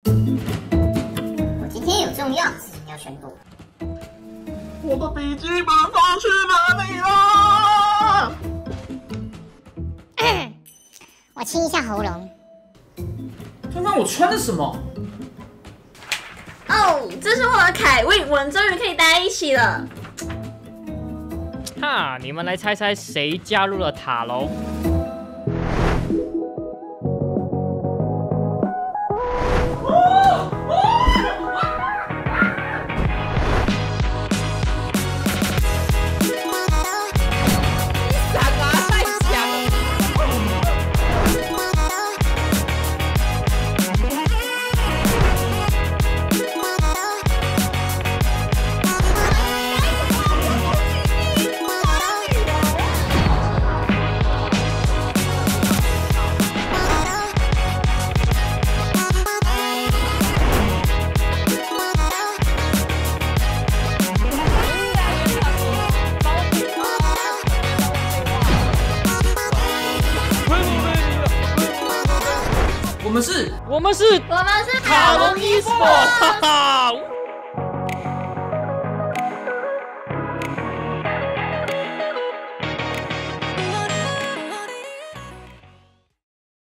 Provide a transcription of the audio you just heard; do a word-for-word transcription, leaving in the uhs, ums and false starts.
我今天有重要的事情要宣布。 我的笔记本放去哪里了？ 我清一下喉咙。 刚刚我穿的什么？ 哦，这是我的凯威，我们终于可以待在一起了。 哈，你们来猜猜谁加入了塔楼？ 我们是， 我们是我们是塔隆 eSport，哈哈。